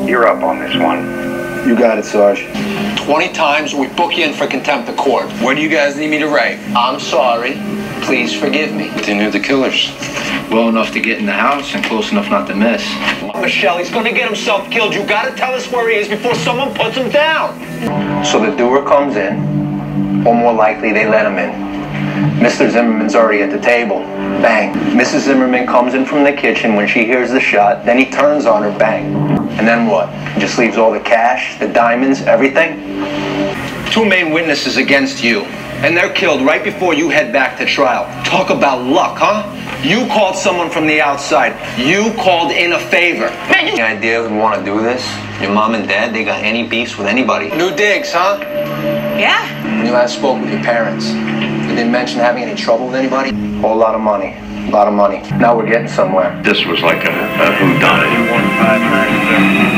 You're up on this one. You got it, Sarge. 20 times we book you in for contempt of court. What do you guys need me to write? I'm sorry. Please forgive me. But they knew the killers. Well enough to get in the house and close enough not to miss. Michelle, he's gonna get himself killed. You gotta tell us where he is before someone puts him down. So the doer comes in, or more likely they let him in. Mr. Zimmerman's already at the table. Bang. Mrs. Zimmerman comes in from the kitchen when she hears the shot, then he turns on her, bang. And then what? He just leaves all the cash, the diamonds, everything? 2 main witnesses against you, and they're killed right before you head back to trial. Talk about luck, huh? You called someone from the outside. You called in a favor. Man, Any idea who'd want to do this? Your mom and dad, they got any beefs with anybody? New digs, huh? Yeah. When you last spoke with your parents, they didn't mention having any trouble with anybody? Whole lot of money. A lot of money. Now we're getting somewhere. This was like a whodunit.